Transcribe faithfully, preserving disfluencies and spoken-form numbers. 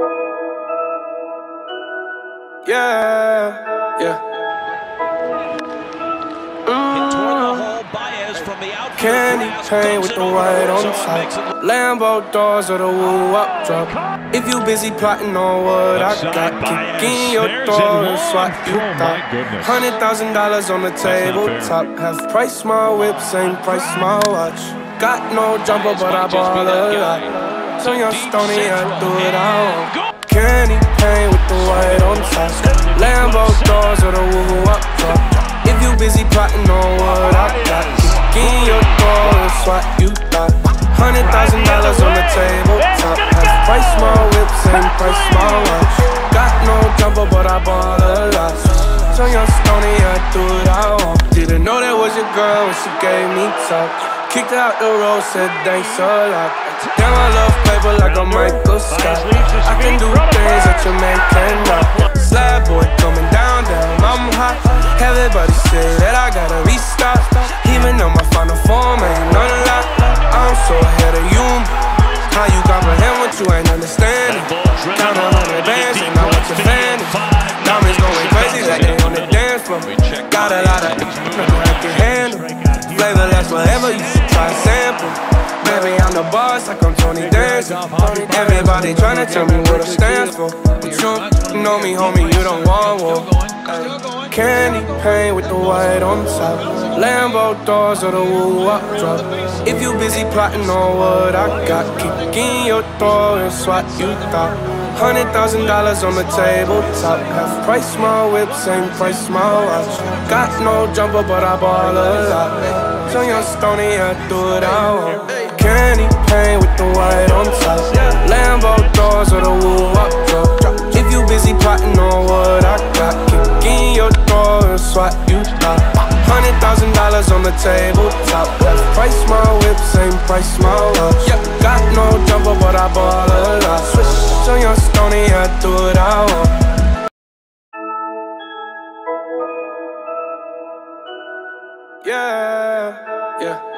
Yeah, yeah. Candy paint with the white on top, Lambo doors or the woo up drop. If you busy plotting on what I got, kick in your door and swap you thought. Hundred thousand dollars on the tabletop, half price my whip, same price my watch. Got no jumper but I ball a lot, so young Stoney I do it all. Candy paint with the white on top, Lambo doors or the woo up drop. If you busy plotting on what I got, kick in your door and swat you thought. Hundred thousand dollars on the table top, half price my whip, same price my watch. Got no jumper but I ball a lot, so young Stoney I do it all. Didn't know that was your girl when she gave me top. Kicked her out the road, said thanks a lot. Damn, I love paper like a Michael Scott. I can do things that your man cannot. Slab boy coming down, down, I'm hot. Everybody say that I gotta restart, even though my final form ain't none of that. I'm so ahead of you. How you comprehend what you ain't understanding? Count a hundred bands and not what you're fanning. Diamonds going crazy like they on the dance floor. Got a lot of nothing I can handle. Flavor lasts forever, you should try a sample. Baby, I'm the boss like I'm Tony Danza. Everybody tryna tell me what I stand for, but you know me, homie, you don't want war. Candy paint with the white on top, Lambo doors or the woo up drop. If you busy plotting on what I got, kick in your door and swat you thought. Hundred thousand dollars on the tabletop, half price my whip, same price my watch. Got no jumper but I ball a lot, so young Stoney I do it all. Candy paint with the white on top, Lambo doors or the woo up drop. If you busy plotting on what I got, kick in your door and swat you thought. Hundred thousand dollars on the tabletop, half price my whip, same price my watch. Got no jumper but I ball a lot, so young Stoney I do it all. Yeah, yeah.